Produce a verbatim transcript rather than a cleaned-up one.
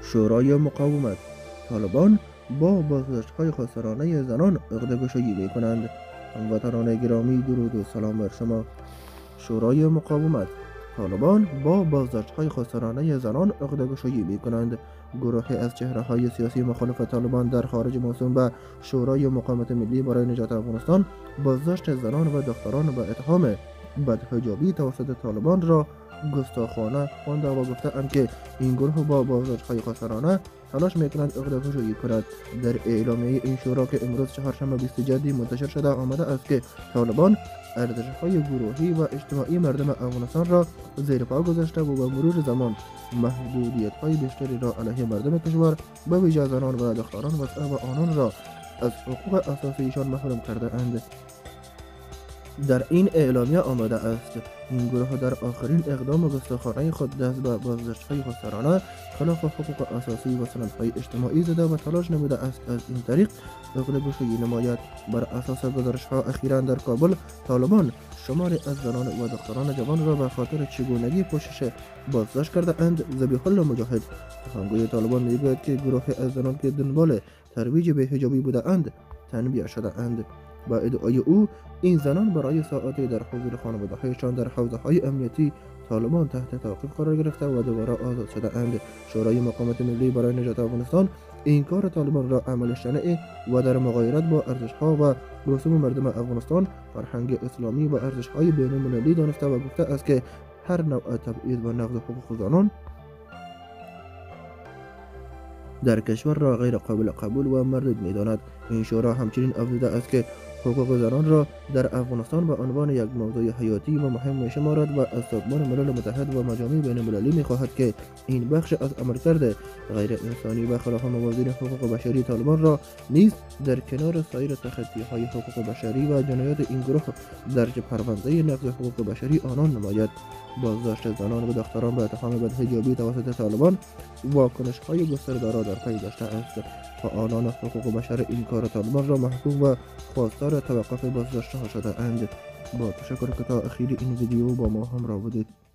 شورای مقاومت: طالبان با بازداشت‌های خسرانه زنان عقده‌گشایی می‌کنند. هموطنان گرامی، درود و سلام بر شما. شورای مقاومت: طالبان با بازداشت‌های خسرانه زنان عقده‌گشایی می‌کنند. گروهی از چهره‌های سیاسی مخالف طالبان در خارج موسوم به شورای مقاومت ملی برای نجات افغانستان بازداشت زنان و دختران به اتهام بدحجابی توسط طالبان را گستاخانه خوانده و گفته‌اند که این گروه با بازداشت‌های خسرانه تلاش می‌کنند عقده‌گشایی کند. در اعلامیه این شورا که امروز چهارشنبه بیست جدی منتشر شده آمده است که طالبان ارزش‌های گروهی و اجتماعی مردم افغانستان را زیر پا گذاشته و به مرور زمان محدودیت‌های بیشتری را علیه مردم کشور به ویژه زنان و دختران وسیع و آنان را از حقوق اساسیشان محروم کرده اند. در این اعلامیه آمده است این گروه در آخرین اقدام گستاخانه خود دست به بازداشت‌های خسرانه خلاف حقوق اساسی و سندهای اجتماعی زده و تلاش نموده است از این طریق عقده‌گشایی نماید. بر اساس گزارش‌ها اخیراً در کابل طالبان شماری از زنان و دختران جوان را به خاطر چگونگی پوشش بازداشت کرده اند. ذبیح الله مجاهد، سخنگوی طالبان، میگوید که گروهی از زنان که دنبال ترویج بی‌حجابی بوده اند تنبیه شده اند. با ادعای او این زنان برای ساعاتی در حضور خانواده‌هایشان در حوزه‌های امنیتی طالبان تحت تعقیب قرار گرفته و دوباره آزاد شده اند. شورای مقاومت ملی برای نجات افغانستان این کار طالبان را عمل شنیع و در مغایرت با ارزش‌ها و رسوم مردم افغانستان، فرهنگ اسلامی و ارزش‌های بین‌المللی دانسته و گفته است که هر نوع تبعیض و نقض حقوق زنان در کشور را غیر قابل قبول و مردود می‌داند. این شورا همچنین افزوده است که حقوق زنان را در افغانستان به عنوان یک موضوع حیاتی و مهم می‌شمارد و از سازمان ملل متحد و مجامع بین‌المللی می‌خواهد که این بخش از عملکرد غیر انسانی و خلاف موازین حقوق بشری طالبان را نیز در کنار سایر تخطی‌های حقوق بشری و جنایات این گروه درج پرونده نقض حقوق بشری آنان نماید. بازداشت زنان و دختران به اتهام بدحجابی توسط طالبان واکنش‌های گسترده را در پی داشته است. فعالان حقوق بشر این کار طالبان را محکوم و خواستار توقف بازداشت‌ها شده اند. با تشکر که تا اخیر این ویدیو با ما همراه بودید.